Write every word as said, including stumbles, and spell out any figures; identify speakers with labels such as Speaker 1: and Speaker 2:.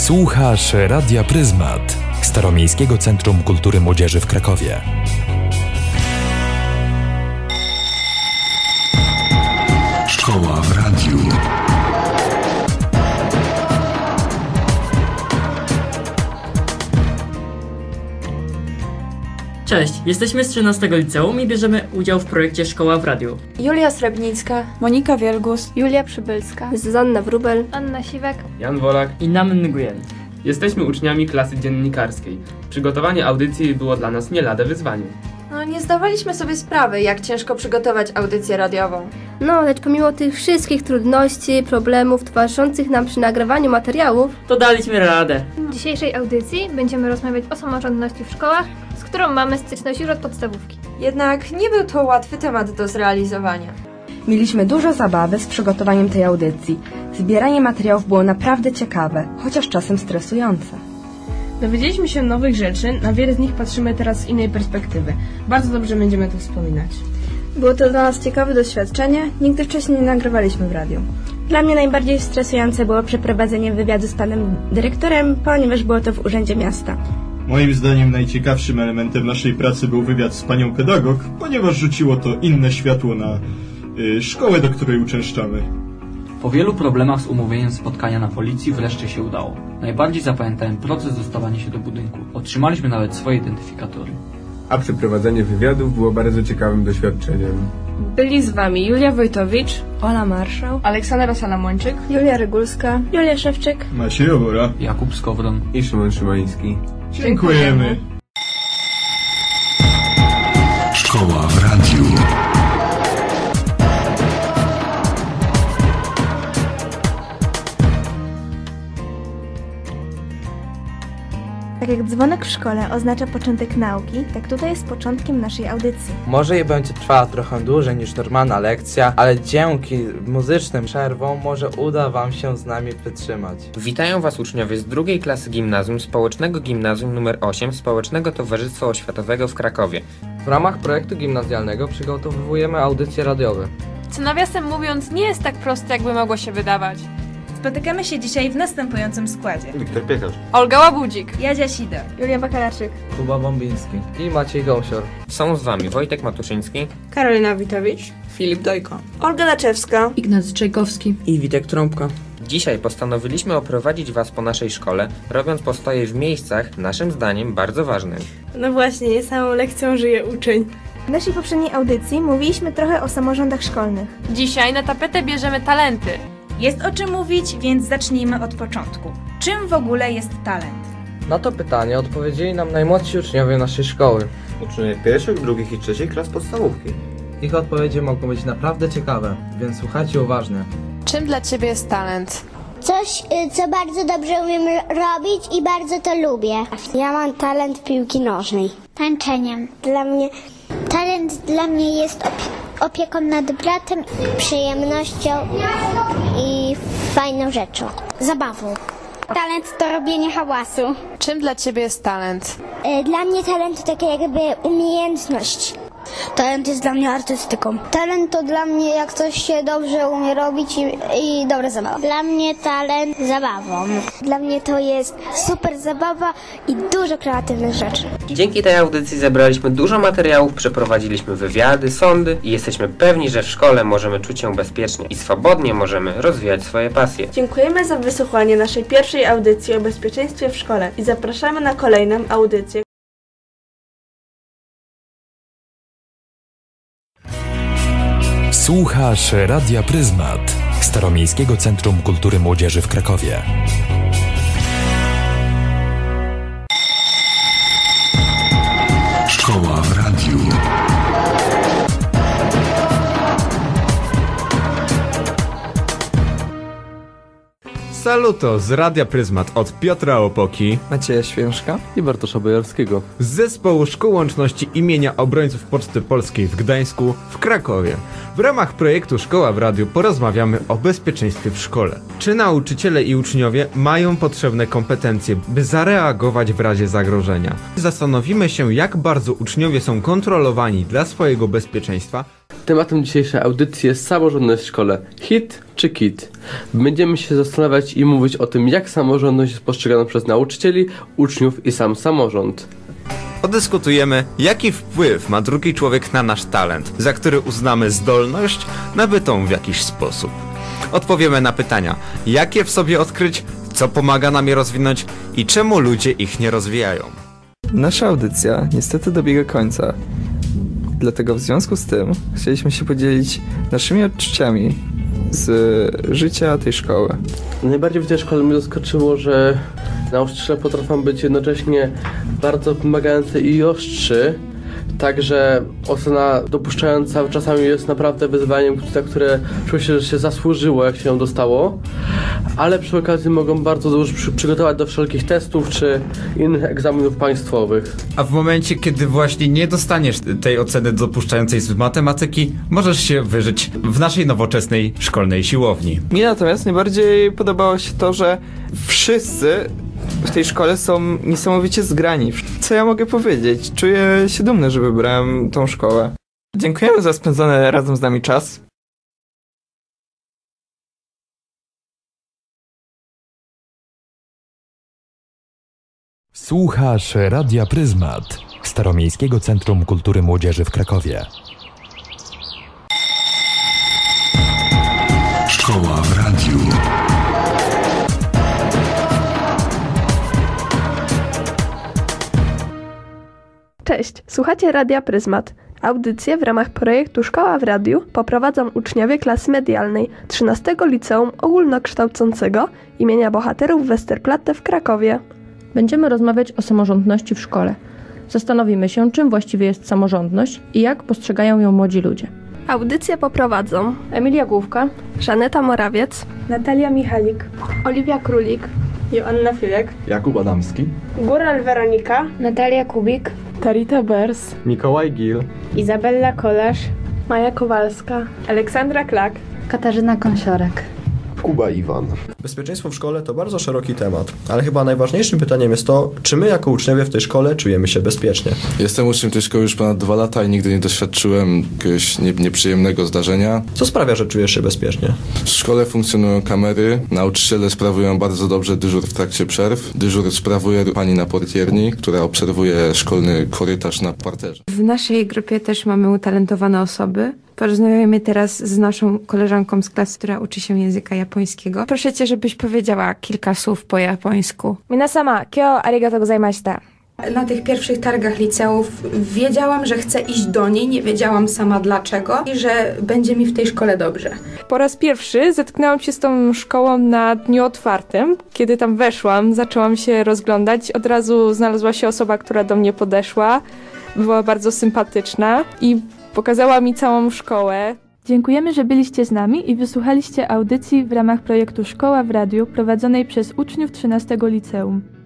Speaker 1: Słuchasz Radia Pryzmat, Staromiejskiego Centrum Kultury Młodzieży w Krakowie. Szkoła w radiu.
Speaker 2: Cześć, jesteśmy z trzynastego liceum i bierzemy udział w projekcie Szkoła w Radiu.
Speaker 3: Julia Srebnicka,
Speaker 4: Monika Wielgus,
Speaker 3: Julia Przybylska,
Speaker 5: Zuzanna Wróbel,
Speaker 6: Anna Siwek,
Speaker 7: Jan Wolak
Speaker 2: i Nam Nguyen.
Speaker 7: Jesteśmy uczniami klasy dziennikarskiej. Przygotowanie audycji było dla nas nie lada wyzwanie.
Speaker 3: No nie zdawaliśmy sobie sprawy, jak ciężko przygotować audycję radiową.
Speaker 5: No, lecz pomimo tych wszystkich trudności, problemów towarzyszących nam przy nagrywaniu materiałów,
Speaker 2: To daliśmy radę.
Speaker 6: W dzisiejszej audycji będziemy rozmawiać o samorządności w szkołach, z którą mamy styczność już od podstawówki.
Speaker 3: Jednak nie był to łatwy temat do zrealizowania.
Speaker 4: Mieliśmy dużo zabawy z przygotowaniem tej audycji. Zbieranie materiałów było naprawdę ciekawe, chociaż czasem stresujące.
Speaker 8: Dowiedzieliśmy się nowych rzeczy, na wiele z nich patrzymy teraz z innej perspektywy. Bardzo dobrze będziemy to wspominać.
Speaker 9: Było to dla nas ciekawe doświadczenie, nigdy wcześniej nie nagrywaliśmy w radiu. Dla mnie najbardziej stresujące było przeprowadzenie wywiadu z panem dyrektorem, ponieważ było to w Urzędzie Miasta.
Speaker 10: Moim zdaniem najciekawszym elementem naszej pracy był wywiad z panią pedagog, ponieważ rzuciło to inne światło na y, szkołę, do której uczęszczamy.
Speaker 11: Po wielu problemach z umówieniem spotkania na policji wreszcie się udało. Najbardziej zapamiętałem proces dostawania się do budynku. Otrzymaliśmy nawet swoje identyfikatory.
Speaker 12: A przeprowadzenie wywiadów było bardzo ciekawym doświadczeniem.
Speaker 8: Byli z wami Julia Wojtowicz,
Speaker 4: Ola Marszał,
Speaker 8: Aleksandra Salamończyk,
Speaker 9: Julia Regulska, Julia Szewczyk,
Speaker 10: Maciej Owora
Speaker 11: Jakub Skowron
Speaker 12: i Szymon Szymański.
Speaker 10: Dziękujemy.
Speaker 1: Szkoła w radiu.
Speaker 13: Tak jak dzwonek w szkole oznacza początek nauki, tak tutaj jest początkiem naszej audycji.
Speaker 14: Może i będzie trwała trochę dłużej niż normalna lekcja, ale dzięki muzycznym przerwom może uda wam się z nami wytrzymać.
Speaker 15: Witają was uczniowie z drugiej klasy gimnazjum Społecznego Gimnazjum nr osiem Społecznego Towarzystwa Oświatowego w Krakowie.
Speaker 14: W ramach projektu gimnazjalnego przygotowujemy audycje radiowe.
Speaker 16: Co nawiasem mówiąc nie jest tak proste, jakby mogło się wydawać.
Speaker 17: Spotykamy się dzisiaj w następującym składzie.
Speaker 12: Wiktor Piekarz,
Speaker 16: Olga Łabudzik,
Speaker 17: Jadzia Sidor,
Speaker 5: Julia Bakalarczyk,
Speaker 14: Kuba Bombiński i Maciej Gąsior.
Speaker 15: Są z wami Wojtek Matuszyński,
Speaker 4: Karolina Witowicz,
Speaker 18: Filip Dojko,
Speaker 4: Olga Laczewska,
Speaker 18: Ignacy Czajkowski
Speaker 14: i Witek Trąbka.
Speaker 15: Dzisiaj postanowiliśmy oprowadzić was po naszej szkole, robiąc postoje w miejscach, naszym zdaniem, bardzo ważnych.
Speaker 9: No właśnie, nie samą lekcją żyje uczeń.
Speaker 13: W naszej poprzedniej audycji mówiliśmy trochę o samorządach szkolnych.
Speaker 16: Dzisiaj na tapetę bierzemy talenty.
Speaker 17: Jest o czym mówić, więc zacznijmy od początku. Czym w ogóle jest talent?
Speaker 14: Na to pytanie odpowiedzieli nam najmłodsi uczniowie naszej szkoły.
Speaker 12: uczniowie pierwszych, drugich i trzecich klas podstawówki.
Speaker 14: Ich odpowiedzi mogą być naprawdę ciekawe, więc słuchajcie uważnie.
Speaker 16: Czym dla ciebie jest talent?
Speaker 19: Coś, co bardzo dobrze umiem robić i bardzo to lubię. Ja mam talent piłki nożnej. Tańczeniem. Dla mnie talent dla mnie jest opie- opieką nad bratem, przyjemnością i fajną rzeczą. Zabawą. Talent to robienie hałasu.
Speaker 16: Czym dla ciebie jest talent?
Speaker 19: Dla mnie talent to taka jakby umiejętność. Talent jest dla mnie artystyką. Talent to dla mnie jak coś się dobrze umie robić i, i dobra zabawa. Dla mnie talent zabawą. Dla mnie to jest super zabawa i dużo kreatywnych rzeczy.
Speaker 15: Dzięki tej audycji zebraliśmy dużo materiałów, przeprowadziliśmy wywiady, sądy i jesteśmy pewni, że w szkole możemy czuć się bezpiecznie i swobodnie możemy rozwijać swoje pasje.
Speaker 9: Dziękujemy za wysłuchanie naszej pierwszej audycji o bezpieczeństwie w szkole i zapraszamy na kolejną audycję.
Speaker 1: Słuchasz Radia Pryzmat, Staromiejskiego Centrum Kultury Młodzieży w Krakowie. Szkoła w radiu.
Speaker 20: Saluto z Radia Pryzmat od Piotra Opoki,
Speaker 14: Macieja Świężka i Bartosza Bojarskiego
Speaker 20: z Zespołu Szkół Łączności imienia Obrońców Poczty Polskiej w Gdańsku w Krakowie. W ramach projektu Szkoła w Radiu porozmawiamy o bezpieczeństwie w szkole. Czy nauczyciele i uczniowie mają potrzebne kompetencje, by zareagować w razie zagrożenia? Zastanowimy się, jak bardzo uczniowie są kontrolowani dla swojego bezpieczeństwa
Speaker 21: Tematem dzisiejszej audycji jest samorządność w szkole. Hit czy kit? Będziemy się zastanawiać i mówić o tym, jak samorządność jest postrzegana przez nauczycieli, uczniów i sam samorząd.
Speaker 20: Podyskutujemy, jaki wpływ ma drugi człowiek na nasz talent, za który uznamy zdolność nabytą w jakiś sposób. Odpowiemy na pytania, jakie w sobie odkryć, co pomaga nam je rozwinąć i czemu ludzie ich nie rozwijają.
Speaker 22: Nasza audycja niestety dobiega końca. Dlatego w związku z tym chcieliśmy się podzielić naszymi odczuciami z życia tej szkoły.
Speaker 21: Najbardziej w tej szkole mnie zaskoczyło, że nauczyciele potrafią być jednocześnie bardzo wymagający i ostrzy. Także ocena dopuszczająca czasami jest naprawdę wyzwaniem, za które czuję się, że się zasłużyło, jak się ją dostało. Ale przy okazji mogą bardzo dobrze przy, przygotować do wszelkich testów czy innych egzaminów państwowych.
Speaker 20: A w momencie, kiedy właśnie nie dostaniesz tej oceny dopuszczającej z matematyki, możesz się wyżyć w naszej nowoczesnej szkolnej siłowni.
Speaker 22: Mi natomiast najbardziej podobało się to, że wszyscy w tej szkole są niesamowicie zgrani. Co ja mogę powiedzieć? Czuję się dumny, że wybrałem tą szkołę. Dziękujemy za spędzony razem z nami czas.
Speaker 1: Słuchasz Radia Pryzmat, Staromiejskiego Centrum Kultury Młodzieży w Krakowie.
Speaker 23: Szkoła w radiu.
Speaker 24: Cześć, słuchacie Radia Pryzmat. Audycję w ramach projektu Szkoła w Radiu poprowadzą uczniowie klasy medialnej trzynastego Liceum Ogólnokształcącego imienia Bohaterów Westerplatte w Krakowie.
Speaker 25: Będziemy rozmawiać o samorządności w szkole. Zastanowimy się, czym właściwie jest samorządność i jak postrzegają ją młodzi ludzie.
Speaker 24: Audycję poprowadzą
Speaker 25: Emilia Główka,
Speaker 24: Żaneta Morawiec,
Speaker 9: Natalia Michalik,
Speaker 24: Oliwia Królik,
Speaker 9: Joanna Filek,
Speaker 26: Jakub Adamski,
Speaker 9: Góral Weronika,
Speaker 27: Natalia Kubik,
Speaker 9: Karita Bers,
Speaker 26: Mikołaj Gil,
Speaker 27: Izabella Kolarz,
Speaker 9: Maja Kowalska,
Speaker 24: Aleksandra Klak,
Speaker 27: Katarzyna Kąsiorek.
Speaker 26: Kuba Iwan.
Speaker 28: Bezpieczeństwo w szkole to bardzo szeroki temat, ale chyba najważniejszym pytaniem jest to, czy my jako uczniowie w tej szkole czujemy się bezpiecznie.
Speaker 29: Jestem uczniem tej szkoły już ponad dwa lata i nigdy nie doświadczyłem jakiegoś nie, nieprzyjemnego zdarzenia.
Speaker 28: Co sprawia, że czujesz się bezpiecznie?
Speaker 29: W szkole funkcjonują kamery, nauczyciele sprawują bardzo dobrze dyżur w trakcie przerw. Dyżur sprawuje pani na portierni, która obserwuje szkolny korytarz na parterze.
Speaker 30: W naszej grupie też mamy utalentowane osoby. Porozmawiamy teraz z naszą koleżanką z klasy, która uczy się języka japońskiego. Proszę cię, żebyś powiedziała kilka słów po japońsku.
Speaker 9: Minasama, kyo arigatou gozaimashita.
Speaker 30: Na tych pierwszych targach liceów wiedziałam, że chcę iść do niej, nie wiedziałam sama dlaczego i że będzie mi w tej szkole dobrze.
Speaker 8: Po raz pierwszy zetknęłam się z tą szkołą na dniu otwartym. Kiedy tam weszłam, zaczęłam się rozglądać. Od razu znalazła się osoba, która do mnie podeszła. Była bardzo sympatyczna i pokazała mi całą szkołę.
Speaker 31: Dziękujemy, że byliście z nami i wysłuchaliście audycji w ramach projektu Szkoła w Radiu prowadzonej przez uczniów trzynastego Liceum.